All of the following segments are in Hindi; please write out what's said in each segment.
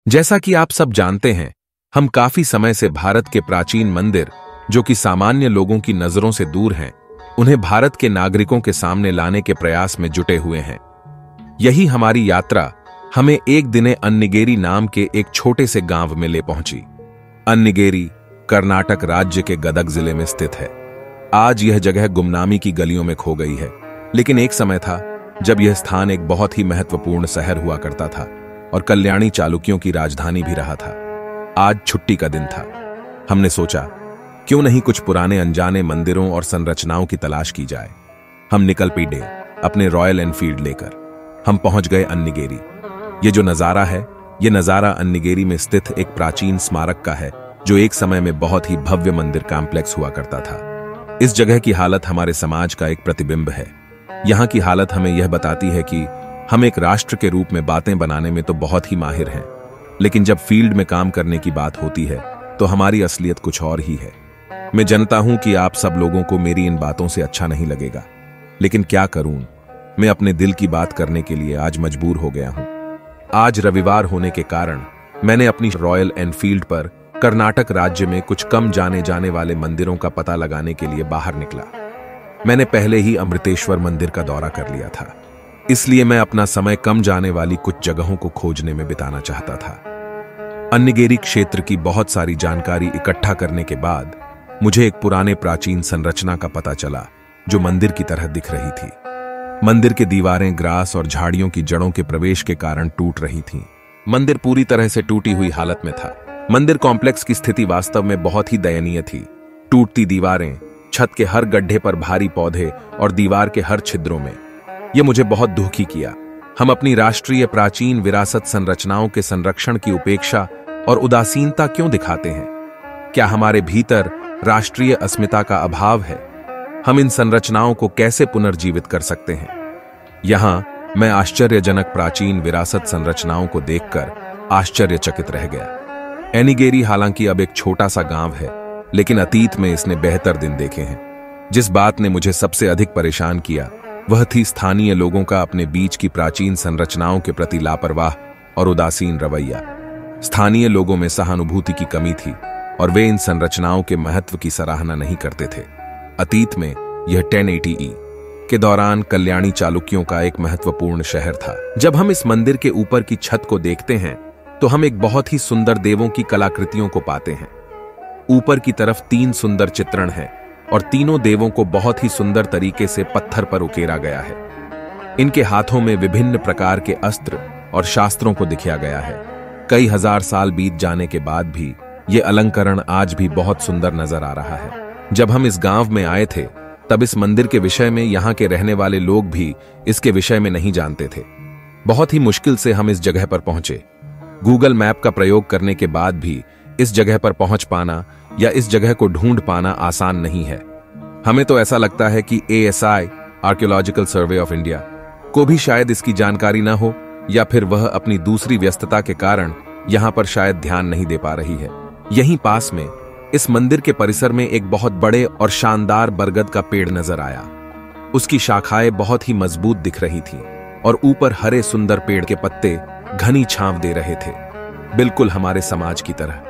जैसा कि आप सब जानते हैं, हम काफी समय से भारत के प्राचीन मंदिर, जो कि सामान्य लोगों की नजरों से दूर हैं, उन्हें भारत के नागरिकों के सामने लाने के प्रयास में जुटे हुए हैं। यही हमारी यात्रा हमें एक दिने अन्निगेरी नाम के एक छोटे से गांव में ले पहुंची। अन्निगेरी कर्नाटक राज्य के गदग जिले में स्थित है। आज यह जगह गुमनामी की गलियों में खो गई है, लेकिन एक समय था जब यह स्थान एक बहुत ही महत्वपूर्ण शहर हुआ करता था और कल्याणी चालुक्यों की राजधानी भी रहा था। आज छुट्टी का दिन था। हमने सोचा, क्यों नहीं कुछ पुराने अनजाने मंदिरों और संरचनाओं की तलाश की जाए। हम निकल पड़े अपने रॉयल एनफील्ड लेकर। हम पहुंच गए अन्निगेरी। ये जो नजारा है, ये नजारा अन्निगेरी में स्थित एक प्राचीन स्मारक का है, जो एक समय में बहुत ही भव्य मंदिर कॉम्प्लेक्स हुआ करता था। इस जगह की हालत हमारे समाज का एक प्रतिबिंब है। यहाँ की हालत हमें यह बताती है कि हम एक राष्ट्र के रूप में बातें बनाने में तो बहुत ही माहिर हैं, लेकिन जब फील्ड में काम करने की बात होती है तो हमारी असलियत कुछ और ही है। मैं जानता हूं कि आप सब लोगों को मेरी इन बातों से अच्छा नहीं लगेगा, लेकिन क्या करूं, मैं अपने दिल की बात करने के लिए आज मजबूर हो गया हूं। आज रविवार होने के कारण मैंने अपनी रॉयल एनफील्ड पर कर्नाटक राज्य में कुछ कम जाने जाने वाले मंदिरों का पता लगाने के लिए बाहर निकला। मैंने पहले ही अमृतेश्वर मंदिर का दौरा कर लिया था, इसलिए मैं अपना समय कम जाने वाली कुछ जगहों को खोजने में बिताना चाहता था। अन्निगेरी क्षेत्र की बहुत सारी जानकारी इकट्ठा करने के बाद मुझे एक पुराने प्राचीन संरचना का पता चला, जो मंदिर की तरह दिख रही थी। मंदिर की दीवारें ग्रास और झाड़ियों की जड़ों के प्रवेश के कारण टूट रही थीं। मंदिर पूरी तरह से टूटी हुई हालत में था। मंदिर कॉम्प्लेक्स की स्थिति वास्तव में बहुत ही दयनीय थी। टूटती दीवारें, छत के हर गड्ढे पर भारी पौधे और दीवार के हर छिद्रों में। यह मुझे बहुत दुखी किया। हम अपनी राष्ट्रीय प्राचीन विरासत संरचनाओं के संरक्षण की उपेक्षा और उदासीनता क्यों दिखाते हैं? क्या हमारे भीतर राष्ट्रीय अस्मिता का अभाव है? हम इन संरचनाओं को कैसे पुनर्जीवित कर सकते हैं? यहां मैं आश्चर्यजनक प्राचीन विरासत संरचनाओं को देखकर आश्चर्यचकित रह गया। अन्निगेरी हालांकि अब एक छोटा सा गांव है, लेकिन अतीत में इसने बेहतर दिन देखे हैं। जिस बात ने मुझे सबसे अधिक परेशान किया, वह थी स्थानीय लोगों का अपने बीच की प्राचीन संरचनाओं के प्रति लापरवाह और उदासीन रवैया। स्थानीय लोगों में सहानुभूति की कमी थी और वे इन संरचनाओं के महत्व की सराहना नहीं करते थे। अतीत में यह 1080 के दौरान कल्याणी चालुक्यों का एक महत्वपूर्ण शहर था। जब हम इस मंदिर के ऊपर की छत को देखते हैं तो हम एक बहुत ही सुंदर देवों की कलाकृतियों को पाते हैं। ऊपर की तरफ 3 सुंदर चित्रण हैं और तीनों देवों को बहुत ही सुंदर तरीके से पत्थर पर उकेरा गया है। इनके हाथों में विभिन्न प्रकार के अस्त्र और शास्त्रों को दिखाया गया है। कई हजार साल बीत जाने के बाद भी ये अलंकरण आज भी बहुत सुंदर नजर आ रहा है। जब हम इस गांव में आए थे, तब इस मंदिर के विषय में यहाँ के रहने वाले लोग भी इसके विषय में नहीं जानते थे। बहुत ही मुश्किल से हम इस जगह पर पहुंचे। गूगल मैप का प्रयोग करने के बाद भी इस जगह पर पहुंच पाना या इस जगह को ढूंढ पाना आसान नहीं है। हमें तो ऐसा लगता है कि ASI archaeological survey of India को भी शायद इसकी जानकारी ना हो, या फिर वह अपनी दूसरी व्यस्तता के कारण यहां पर शायद ध्यान नहीं दे पा रही है। यहीं पास में इस मंदिर के परिसर में एक बहुत बड़े और शानदार बरगद का पेड़ नजर आया। उसकी शाखाएं बहुत ही मजबूत दिख रही थीं और ऊपर हरे सुंदर पेड़ के पत्ते घनी छांव दे रहे थे, बिल्कुल हमारे समाज की तरह।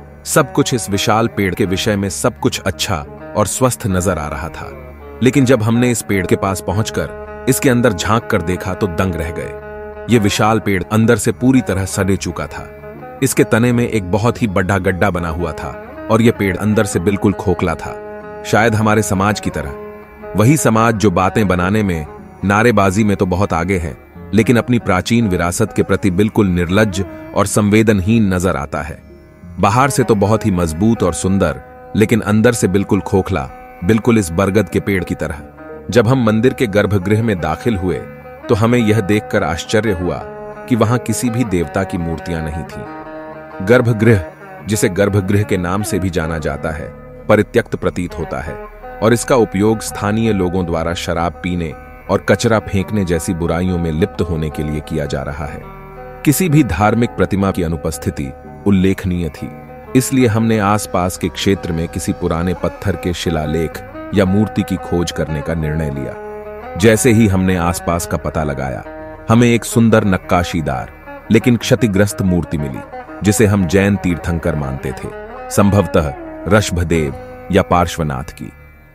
सब कुछ इस विशाल पेड़ के विषय में सब कुछ अच्छा और स्वस्थ नजर आ रहा था, लेकिन जब हमने इस पेड़ के पास पहुंचकर इसके अंदर झांक कर देखा तो दंग रह गए। यह विशाल पेड़ अंदर से पूरी तरह सड़ चुका था। इसके तने में एक बहुत ही बड़ा गड्ढा बना हुआ था और यह पेड़ अंदर से बिल्कुल खोखला था, शायद हमारे समाज की तरह। वही समाज जो बातें बनाने में, नारेबाजी में तो बहुत आगे है, लेकिन अपनी प्राचीन विरासत के प्रति बिल्कुल निर्लज्ज और संवेदनहीन नजर आता है। बाहर से तो बहुत ही मजबूत और सुंदर, लेकिन अंदर से बिल्कुल खोखला, बिल्कुल इस बरगद के पेड़ की तरह। जब हम मंदिर के गर्भगृह में दाखिल हुए तो हमें यह देखकर आश्चर्य हुआ कि वहां किसी भी देवता की मूर्तियां नहीं थीं। गर्भगृह, जिसे गर्भगृह के नाम से भी जाना जाता है, परित्यक्त प्रतीत होता है और इसका उपयोग स्थानीय लोगों द्वारा शराब पीने और कचरा फेंकने जैसी बुराइयों में लिप्त होने के लिए किया जा रहा है। किसी भी धार्मिक प्रतिमा की अनुपस्थिति उल्लेखनीय थी, इसलिए हमने आसपास के क्षेत्र में किसी पुराने पत्थर के शिलालेख या मूर्ति की खोज करने का निर्णय लिया। जैसे ही हमने आसपास का पता लगाया, हमें एक सुंदर नक्काशीदार लेकिन क्षतिग्रस्त मूर्ति मिली। जिसे हम जैन तीर्थंकर मानते थे, संभवतः ऋषभदेव या पार्श्वनाथ की।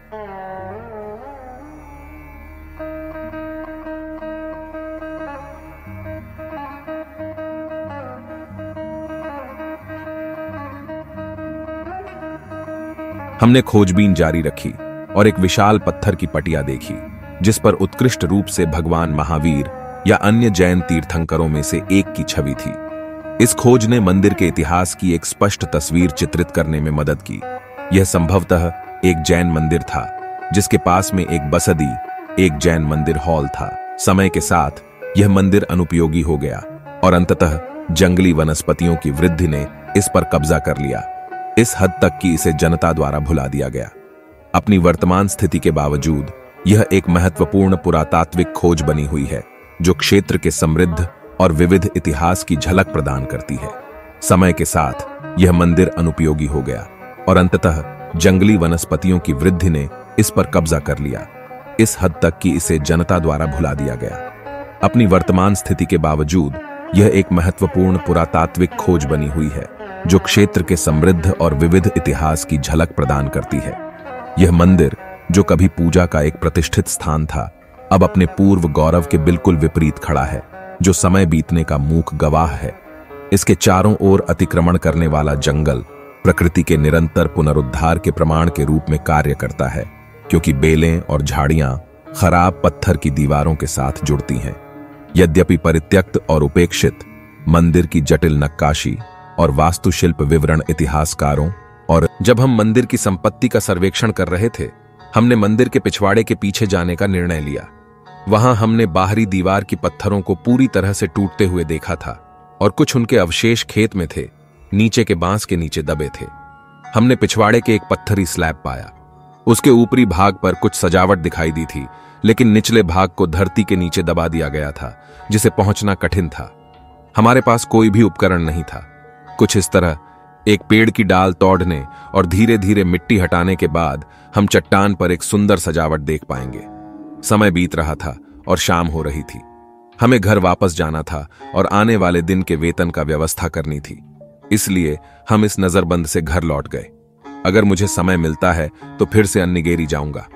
हमने खोजबीन जारी रखी और एक विशाल पत्थर की पटिया देखी जिस पर उत्कृष्ट रूप से भगवान महावीर या अन्य जैन तीर्थंकरों में से एक की छवि थी। इस खोज ने मंदिर के इतिहास की एक स्पष्ट तस्वीर चित्रित करने में मदद की। यह संभवतः एक जैन मंदिर था जिसके पास में एक बसदी, एक जैन मंदिर हॉल था। समय के साथ यह मंदिर अनुपयोगी हो गया और अंततः जंगली वनस्पतियों की वृद्धि ने इस पर कब्जा कर लिया, इस हद तक कि इसे जनता द्वारा भुला दिया गया। अपनी वर्तमान स्थिति के बावजूद यह एक महत्वपूर्ण पुरातात्विक खोज बनी हुई है जो क्षेत्र के समृद्ध और विविध इतिहास की झलक प्रदान करती है। समय के साथ यह मंदिर अनुपयोगी हो गया और अंततः जंगली वनस्पतियों की वृद्धि ने इस पर कब्जा कर लिया, इस हद तक कि इसे जनता द्वारा भुला दिया गया। अपनी वर्तमान स्थिति के बावजूद यह एक महत्वपूर्ण पुरातात्विक खोज बनी हुई है जो क्षेत्र के समृद्ध और विविध इतिहास की झलक प्रदान करती है। यह मंदिर, जो कभी पूजा का एक प्रतिष्ठित स्थान था, अब अपने पूर्व गौरव के बिल्कुल विपरीत खड़ा है, जो समय बीतने का मूक गवाह है। इसके चारों ओर अतिक्रमण करने वाला जंगल प्रकृति के निरंतर पुनरुद्धार के प्रमाण के रूप में कार्य करता है, क्योंकि बेलें और झाड़ियां खराब पत्थर की दीवारों के साथ जुड़ती हैं। यद्यपि परित्यक्त और उपेक्षित, मंदिर की जटिल नक्काशी और वास्तुशिल्प विवरण इतिहासकारों और जब हम मंदिर की संपत्ति का सर्वेक्षण कर रहे थे, हमने मंदिर के पिछवाड़े के पीछे जाने का निर्णय लिया। वहां हमने बाहरी दीवार की पत्थरों को पूरी तरह से टूटते हुए देखा था और कुछ उनके अवशेष खेत में थे, नीचे के बांस के नीचे दबे थे। हमने पिछवाड़े के एक पत्थरी स्लैब पाया। उसके ऊपरी भाग पर कुछ सजावट दिखाई दी थी, लेकिन निचले भाग को धरती के नीचे दबा दिया गया था, जिसे पहुंचना कठिन था। हमारे पास कोई भी उपकरण नहीं था। कुछ इस तरह, एक पेड़ की डाल तोड़ने और धीरे धीरे मिट्टी हटाने के बाद हम चट्टान पर एक सुंदर सजावट देख पाएंगे। समय बीत रहा था और शाम हो रही थी। हमें घर वापस जाना था और आने वाले दिन के वेतन का व्यवस्था करनी थी, इसलिए हम इस नजरबंद से घर लौट गए। अगर मुझे समय मिलता है तो फिर से अन्निगेरी जाऊंगा।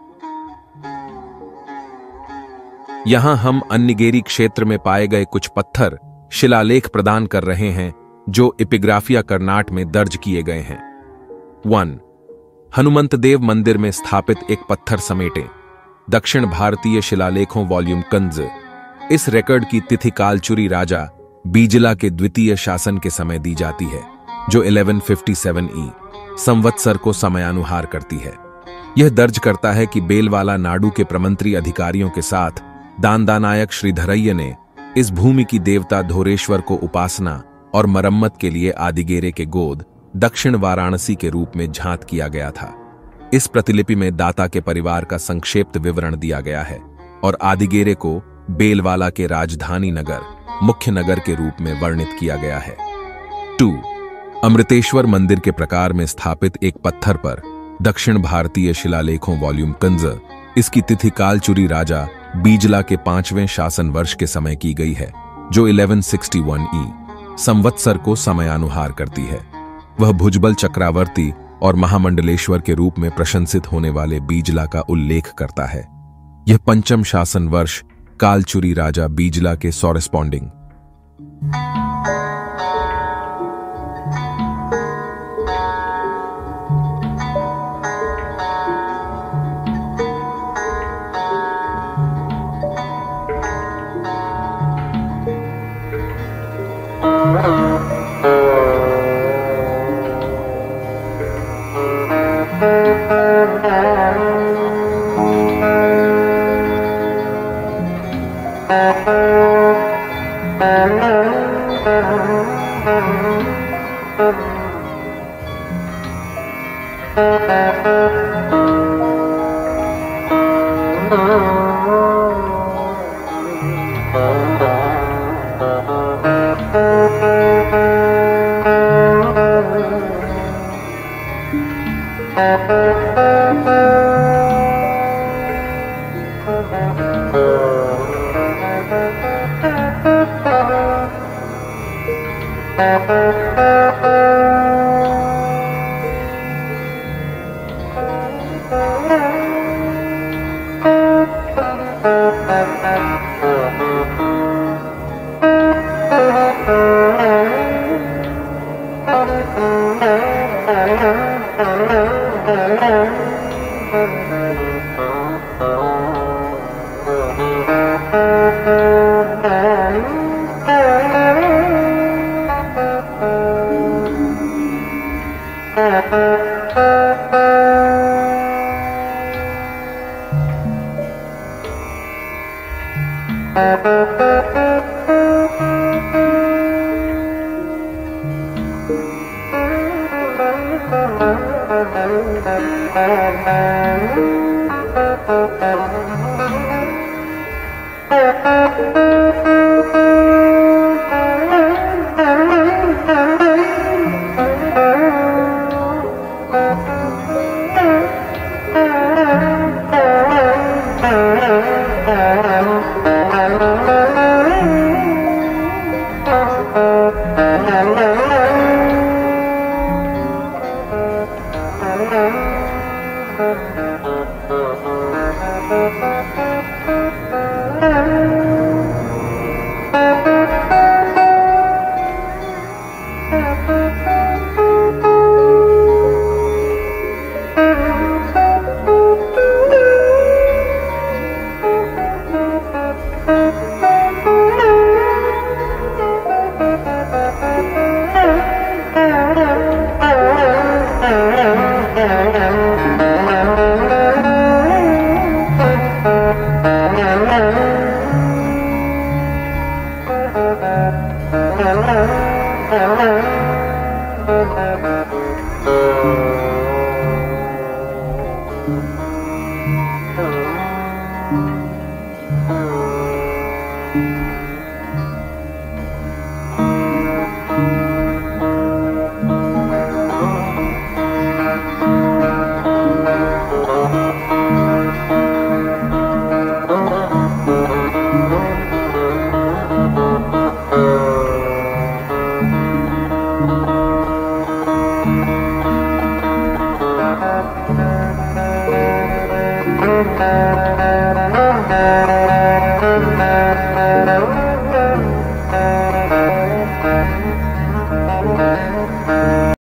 यहां हम अन्निगेरी क्षेत्र में पाए गए कुछ पत्थर शिलालेख प्रदान कर रहे हैं जो एपिग्राफिया कर्नाट में दर्ज किए गए हैं। 1. हनुमंत देव मंदिर में स्थापित एक पत्थर समेटें। दक्षिण भारतीय शिलालेखों वॉल्यूम कंज। इस रिकॉर्ड की तिथि कालचुरी राजा बीजला के द्वितीय शासन के समय दी जाती है, जो 1157 ई संवत्सर को समयानुहार करती है। यह दर्ज करता है कि बेलवाला नाडु के प्रमंत्री अधिकारियों के साथ दानदानायक श्रीधरయ్య ने इस भूमि की देवता धोरेश्वर को उपासना और मरम्मत के लिए आदिगेरे के गोद दक्षिण वाराणसी के रूप में झांत किया गया था। इस प्रतिलिपि में दाता के परिवार का संक्षिप्त विवरण दिया गया है और आदिगेरे को बेलवाला के राजधानी नगर, मुख्य नगर के रूप में वर्णित किया गया है। 2. अमृतेश्वर मंदिर के प्रकार में स्थापित एक पत्थर पर दक्षिण भारतीय शिलालेखों वॉल्यूम कंज। इसकी तिथि कालचुरी राजा बीजला के 5वें शासन वर्ष के समय की गई है, जो 1161 ई संवत्सर को समयानुहार करती है। वह भुजबल चक्रवर्ती और महामंडलेश्वर के रूप में प्रशंसित होने वाले बीजला का उल्लेख करता है। यह 5म शासन वर्ष कालचुरी राजा बीजला के सॉरेस्पॉन्डिंग।